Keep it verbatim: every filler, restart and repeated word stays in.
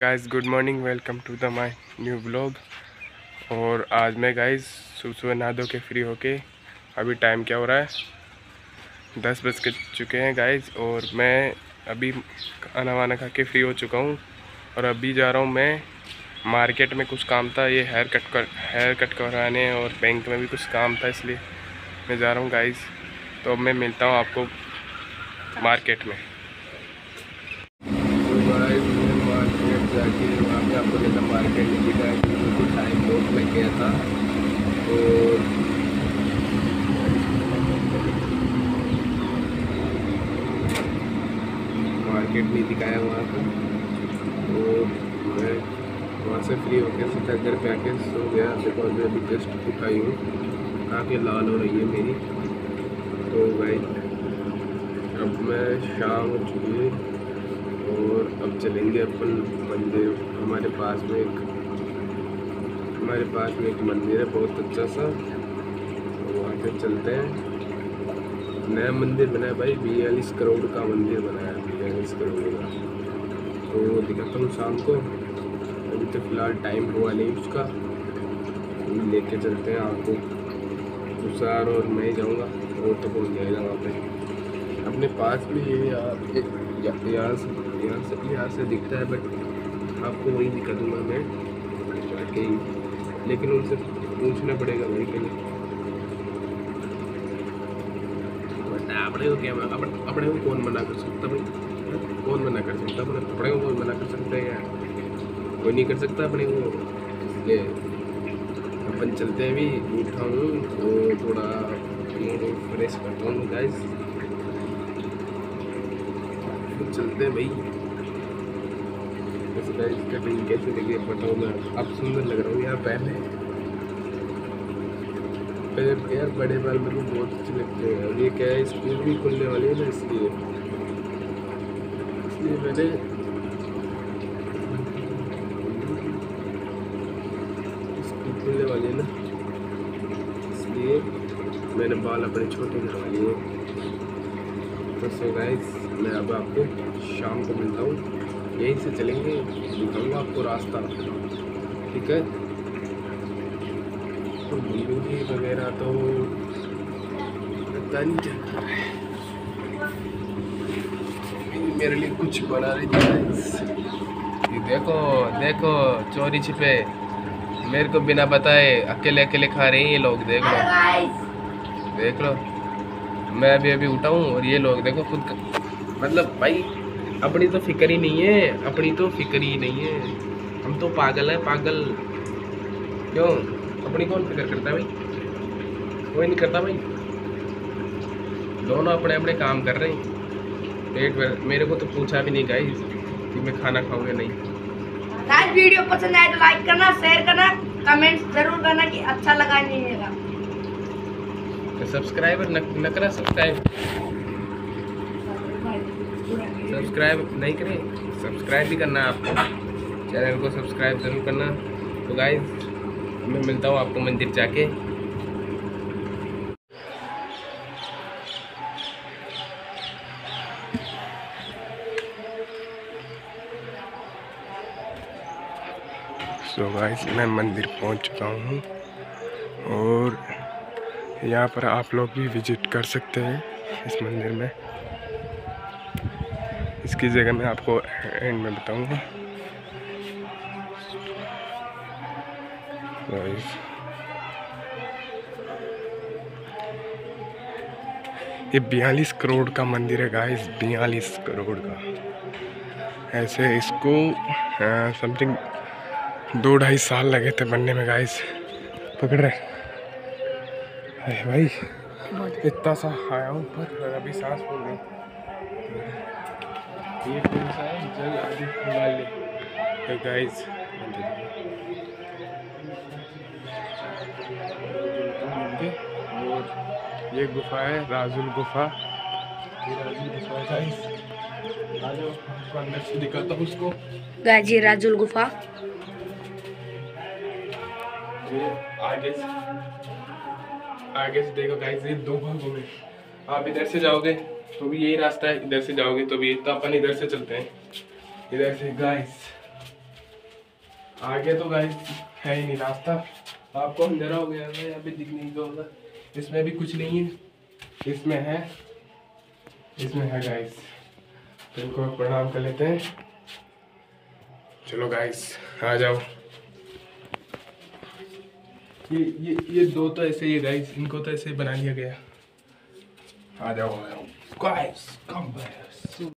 Guys good morning, welcome to the my new blog. और आज मैं गाइस सुबह सुबह नहा धो के फ्री होके, अभी टाइम क्या हो रहा है, दस बज के चुके हैं गाइस। और मैं अभी खाना वाना खा के फ्री हो चुका हूँ और अभी जा रहा हूँ मैं मार्केट में। कुछ काम था, ये हेयर कट कर हेयर कट करवाने, और बैंक में भी कुछ काम था, इसलिए मैं जा रहा हूँ गाइस। तो अब मैं मिलता हूँ आपको मार्केट में। मार्केट जाके वहाँ पे आपको जैसा मार्केट दिखा है, क्योंकि टाइम बहुत लग गया था। और मार्केट नहीं दिखाया वहाँ पर, और मैं वहाँ से फ्री होकर सीधा घर पे आके सो गया। देखो अभी अभी जस्ट उठाई हूँ, काफ़ी लाल हो रही है मेरी। तो भाई अब मैं शाम हो चुकी है और अब चलेंगे अपन मंदिर। हमारे पास में एक हमारे पास में एक मंदिर है बहुत अच्छा सा, तो वहाँ पे चलते हैं। नया मंदिर बना है भाई, बयालीस करोड़ का मंदिर बना है, बयालीस करोड़ का। तो दिखाता हूँ शाम को, अभी तो फिलहाल टाइम हुआ नहीं उसका। लेके चलते हैं आपको, तुषार और मैं ही जाऊँगा, और तो पहुँच जाएगा वहाँ पे अपने पास में। ये यार यहाँ से यहाँ से यहाँ से दिखता है, बट आपको वही दिखा दूँगा मैं जाके ही, लेकिन उनसे पूछना पड़ेगा भाई के लिए। अपने को क्या अपने अपने को कौन मना कर सकता भाई, कौन मना कर सकता अपने अपने को कौन मना कर सकता है यार, कोई नहीं कर सकता अपने को। इसलिए अपन चलते हैं। अभी उठा हूँ तो थोड़ा मूड फ्रेश करता हूँ गाइस, चलते हैं भाई। वैसे गाइस कटिंग कैसे लगी बताओ, मैं अब सुंदर लग रहा हूँ यार। पहले पहले यार बड़े बाल मेरे को बहुत अच्छे लगते हैं। ये क्या है, स्कूल भी खुलने वाली है ना, इसलिए इसलिए मैंने स्कूल खुलने वाली है ना, इसलिए मैंने बाल अपने छोटे करवा लिए। तो सो गाइस मैं अब आपको शाम को मिलता हूँ, यहीं से चलेंगे, दिखाऊंगा आपको रास्ता, ठीक है। तो वीडियो वगैरह तो पता नहीं चल रहा है, मेरे लिए कुछ बना रही थी। देखो देखो चोरी छिपे, मेरे को बिना बताए अकेले अकेले खा रहे हैं ये लोग। देख लो देख लो, मैं अभी अभी उठा हूँ और ये लोग देखो खुद, मतलब भाई अपनी तो फिक्र ही नहीं है, अपनी तो फिक्र ही नहीं है। हम तो पागल हैं, पागल। क्यों, अपनी कौन फिक्र करता है भाई, कोई नहीं करता भाई। दोनों अपने अपने काम कर रहे हैं। एक बार मेरे को तो पूछा भी नहीं गाइस कि मैं खाना खाऊंगा नहीं। गाइस वीडियो पसंद आए तो लाइक करना, शेयर करना, कमेंट्स जरूर करना कि अच्छा लगा नहीं लगा। तो सब्सक्राइबर न, न करा सब्सक्राइब सब्सक्राइब नहीं करें, सब्सक्राइब भी करना है आपको, चैनल को सब्सक्राइब जरूर करना। तो गाइस मैं मिलता हूँ आपको मंदिर जाके। सो गाइस मैं मंदिर पहुँच चुका हूँ, और यहाँ पर आप लोग भी विजिट कर सकते हैं इस मंदिर में। इसकी जगह मैं आपको एंड में बताऊंगा। ये बयालीस करोड़ का मंदिर है गाइस, बयालीस करोड़ का। ऐसे इसको समथिंग दो ढाई साल लगे थे बनने में गाइस। पकड़ रहे अरे भाई, इतना सा आया हूँ पर अभी सांस फूल गई। ये कौन सा है, जल आदि हिमालय तो गाइस। और ये गुफा है राजुल गुफा, ये राजुल गुफा है गाइस। आ जाओ आपको अंदर से दिखाता हूँ उसको। गाइस ये राजुल गुफा, ये आगे से आगे से देखो गाइस, ये दो भागों में। आप इधर से जाओगे तो भी यही रास्ता है, इधर से जाओगे तो भी, तो अपन इधर से चलते हैं, इधर से गाइस। आगे तो गाइस है ही नहीं रास्ता, आपको अंधेरा हो गया है, यहाँ पे दिख नहीं होगा। इसमें भी कुछ नहीं है, इसमें है, इसमें है गाइस। तो इनको प्रणाम कर लेते हैं। चलो गाइस आ जाओ। ये ये ये दो तो ऐसे ही है गाइस, इनको तो ऐसे ही बना लिया गया। आ जाओ गाइस, कम